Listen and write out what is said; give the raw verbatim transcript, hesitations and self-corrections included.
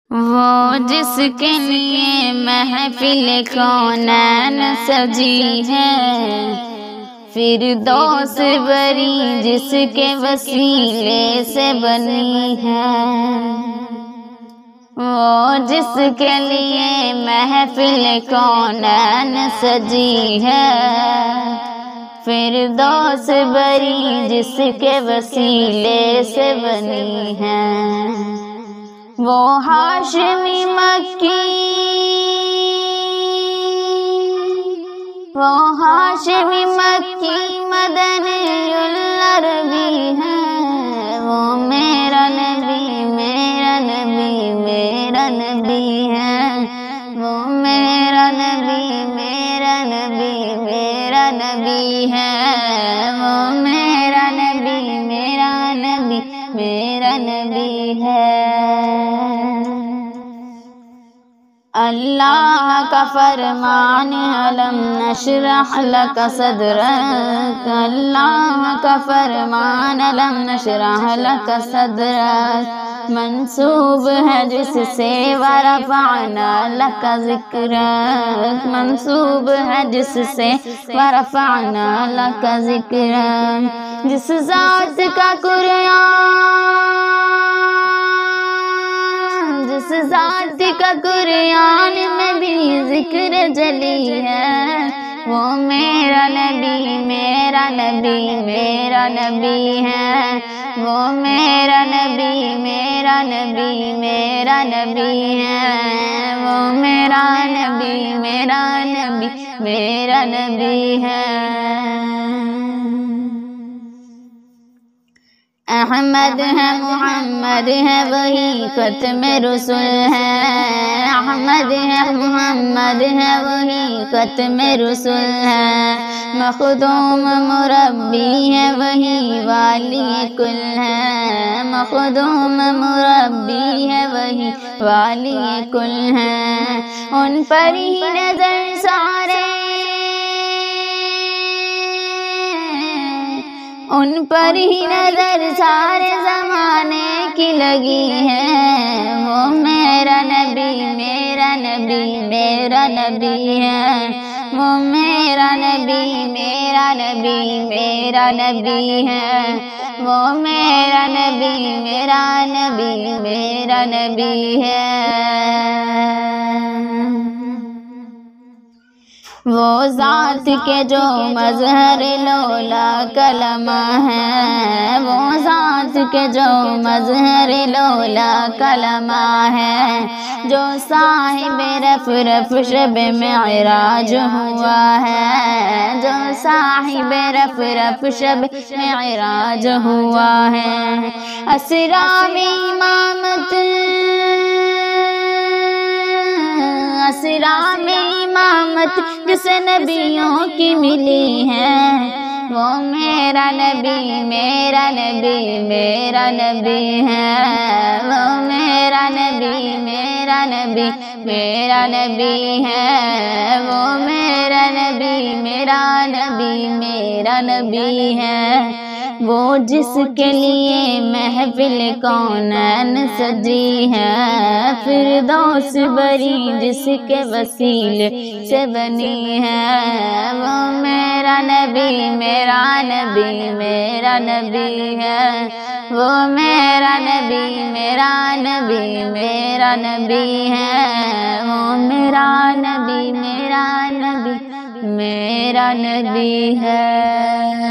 وہ جس کے لیے محفل کونین سجی ہے، فردوس بری جس کے وسیلے سے بنی ہے۔ وہ جس کے لیے محفل کونین سجی ہے، فردوس بری جس کے وسیلے سے بنی ہے۔ وہ ہاشمی مکی وہ ہاشمی مکی مدنی العربی ہے۔ وہ میرا نبی میرا نبی میرا نبی ہے۔ وہ میرا نبی میرا نبی میرا نبی ہے۔ وہ میرا نبی میرا نبی میرا نبی ہے۔ اللہ کا فرمان علم نشرح لک صدرک، اللہ کا فرمان علم نشرح لک صدرک منسوب ہے جس سے ورفعنا لک ذکرک، منسوب ہے جس سے ورفعنا لک ذکرک۔ جس ذات کا قرآن جس ذات کا قرآن میں بھی ذکر جلی ہے، وہ میرا نبی میرا نبی میرا نبی ہے۔ وہ میرا نبی میرا نبی میرا نبی ہے۔ وہ میرا نبی میرا نبی میرا نبی ہے۔ احمد ہے محمد ہے وہی ختم رسول ہے، احمد ہے محمد ہے وہی ختم رسول ہے۔ مخدوم مربی ہے وہی والی کل ہے، مخدوم مربی ہے وہی والی کل ہے۔ ان پر ہی نظر سارے ان پر ہی نظر سارے زمانے کی لگی ہے۔ وہ میرا نبی میرا نبی میرا نبی ہے۔ وہ میرا نبی میرا نبی میرا نبی ہے۔ وہ میرا نبی میرا نبی میرا نبی ہے۔ وہ ذات کے جو مظہر لولا کلمہ ہے، وہ ذات کے جو مظہر لولا کلمہ ہے، جو صاحب رف رف شب معراج ہوا ہے، جو صاحب رف رف شب معراج ہوا ہے۔ اسرا میں امامت اسرا میں امامت جس نبیوں کی ملی ہے، وہ میرا نبی میرا نبی میرا نبی ہے۔ وہ میرا نبی میرا نبی میرا نبی ہے۔ وہ میرا نبی میرا نبی میرا نبی ہے۔ وہ جس کے لیے محفل کونین سجی ہے، فردوس بری جس کے وسیلے سے بنی ہے۔ وہ میرا نبی میرا نبی میرا نبی ہے۔ وہ میرا نبی میرا نبی میرا نبی ہے۔ وہ میرا نبی میرا نبی میرا نبی ہے۔